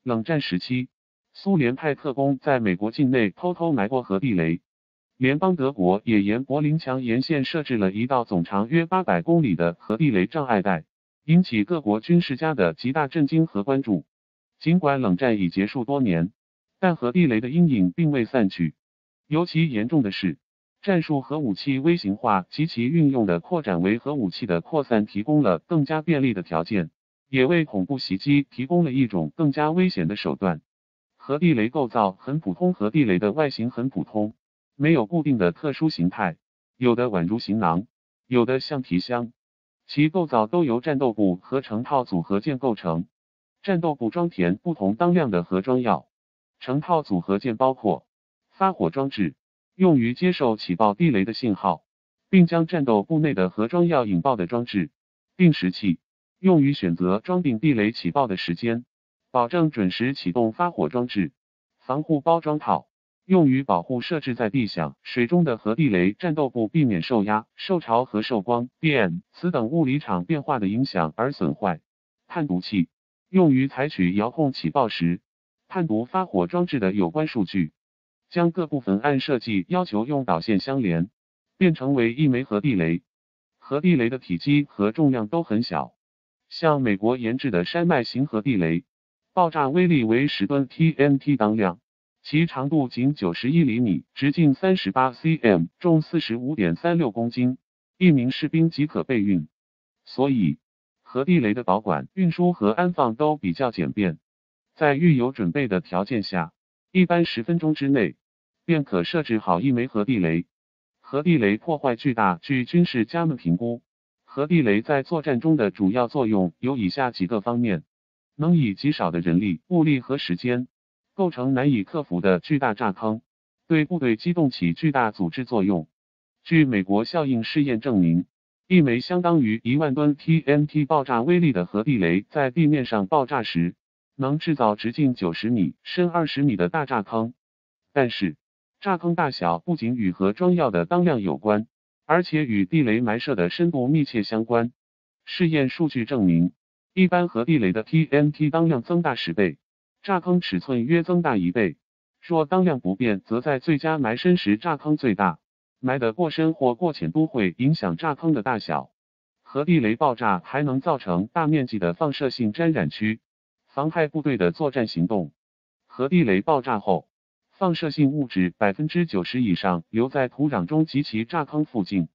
冷战时期，苏联派特工在美国境内偷偷埋过核地雷。联邦德国也沿柏林墙沿线设置了一道总长约800公里的核地雷障碍带，引起各国军事家的极大震惊和关注。尽管冷战已结束多年，但核地雷的阴影并未散去。尤其严重的是，战术核武器微型化及其运用的扩展为核武器的扩散提供了更加便利的条件，也为恐怖袭击提供了一种更加危险的手段。核地雷构造很普通，核地雷的外形很普通。没有固定的特殊形态，有的宛如行囊，有的像皮箱，其构造都由战斗部和成套组合件构成。战斗部装填不同当量的核装药，成套组合件包括发火装置，用于接受起爆地雷的信号，并将战斗部内的核装药引爆的装置；定时器，用于选择装订地雷起爆的时间，保证准时启动发火装置；防护包装套，用于保护设置在地下、水中的核地雷战斗部，避免受压、受潮和受光、电、磁等物理场变化的影响而损坏。探读器，用于采取遥控起爆时，探读发火装置的有关数据，将各部分按设计要求用导线相连，变成为一枚核地雷。核地雷的体积和重量都很小，像美国研制的山脉型核地雷，爆炸威力为10吨 TNT 当量。其长度仅91厘米，直径38 cm， 重45.36公斤，一名士兵即可备运。所以，核地雷的保管、运输和安放都比较简便。在预有准备的条件下，一般10分钟之内，便可设置好一枚核地雷。核地雷破坏巨大。据军事家们评估，核地雷在作战中的主要作用有以下几个方面：能以极少的人力、物力和时间，构成难以克服的巨大炸坑，对部队机动起巨大阻滞作用。据美国效应试验证明，一枚相当于1万吨 TNT 爆炸威力的核地雷在地面上爆炸时，能制造直径90米、深20米的大炸坑。但是，炸坑大小不仅与核装药的当量有关，而且与地雷埋设的深度密切相关。试验数据证明，一般核地雷的 TNT 当量增大10倍。炸坑尺寸约增大1倍，若当量不变，则在最佳埋深时炸坑最大，埋得过深或过浅都会影响炸坑的大小。核地雷爆炸还能造成大面积的放射性沾染区，妨害部队的作战行动。核地雷爆炸后，放射性物质90%以上留在土壤中及其炸坑附近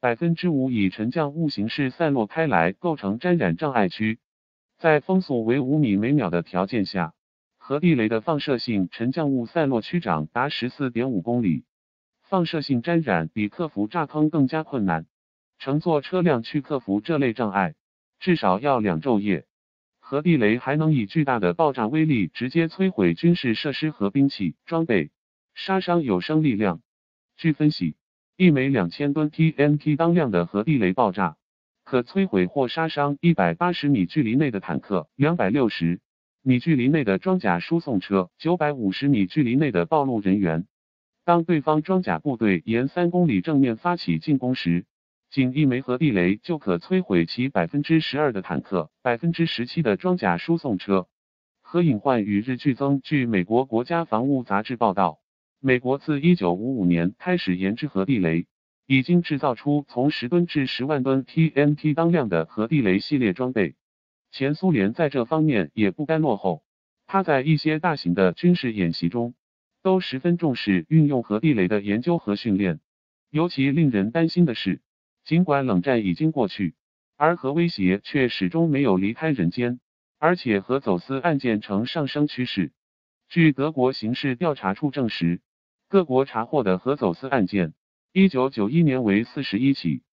，5%以沉降物形式散落开来，构成沾染障碍区。在风速为5米每秒的条件下，核地雷的放射性沉降物散落区长达14.5公里，放射性沾染比克服炸坑更加困难。乘坐车辆去克服这类障碍，至少要2昼夜。核地雷还能以巨大的爆炸威力直接摧毁军事设施和兵器装备，杀伤有生力量。据分析，一枚2000吨 TNT 当量的核地雷爆炸，可摧毁或杀伤180米距离内的坦克，260米距离内的装甲输送车，950米距离内的暴露人员。当对方装甲部队沿3公里正面发起进攻时，仅一枚核地雷就可摧毁其12%的坦克，17%的装甲输送车。核隐患与日俱增。据美国国家防务杂志报道，美国自1955年开始研制核地雷，已经制造出从10吨至10万吨 TNT 当量的核地雷系列装备。前苏联在这方面也不甘落后，他在一些大型的军事演习中，都十分重视运用核地雷的研究和训练。尤其令人担心的是，尽管冷战已经过去，而核威胁却始终没有离开人间，而且核走私案件呈上升趋势。据德国刑事调查处证实，各国查获的核走私案件，1991年为41起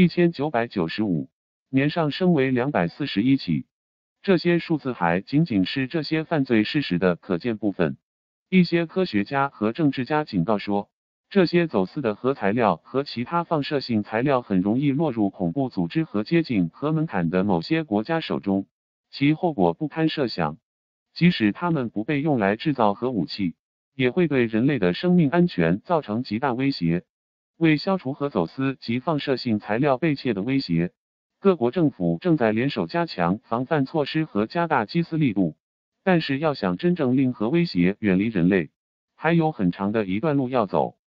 ，1995年上升为241起。这些数字还仅仅是这些犯罪事实的可见部分。一些科学家和政治家警告说，这些走私的核材料和其他放射性材料很容易落入恐怖组织和接近核门槛的某些国家手中，其后果不堪设想。即使它们不被用来制造核武器，也会对人类的生命安全造成极大威胁。为消除核走私及放射性材料被窃的威胁，各国政府正在联手加强防范措施和加大缉私力度， 但是要想真正令核威胁远离人类，还有很长的一段路要走。